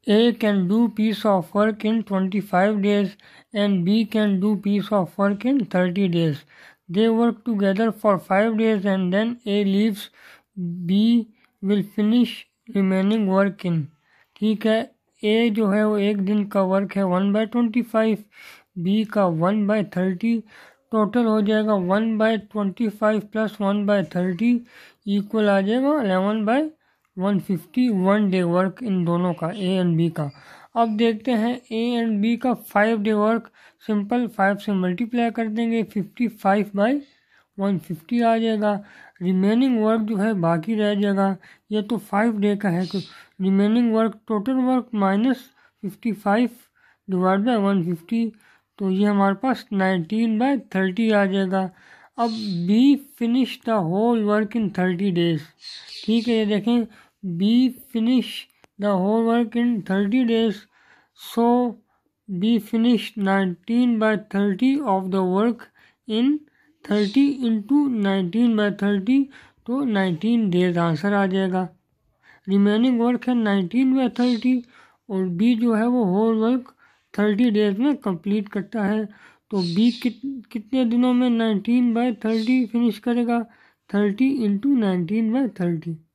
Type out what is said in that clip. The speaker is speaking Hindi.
A can do piece of work in 25 days and B can do piece of work in 30 days. They work together for 5 days and then A leaves. B will finish remaining work in. ठीक है, A जो है वो एक दिन का वर्क है 1/25, B का 1/30, टोटल हो जाएगा 1/25 प्लस 1/30 इक्वल आ जाएगा 11/150 1 डे वर्क इन दोनों का, ए एंड बी का। अब देखते हैं ए एंड बी का 5 डे वर्क। सिंपल 5 से मल्टीप्लाई कर देंगे, 55/150 आ जाएगा। रिमेनिंग वर्क जो है बाकी रह जाएगा, ये तो 5 डे का है, तो remaining work total work minus 55 divide by 150, तो ये हमारे पास 19/30 आ जाएगा। अब B finish the whole work in 30 days. ठीक है, ये देखें, B finish the whole work in 30 days, so B finish 19/30 of the work in 30 into 19/30, तो 19 डेज आंसर आ जाएगा। रिमेनिंग वर्क है 19/30 और बी जो है वो होल वर्क 30 डेज में कंप्लीट करता है, तो बी कितने दिनों में 19/30 फिनिश करेगा? 30 इंटू 19/30।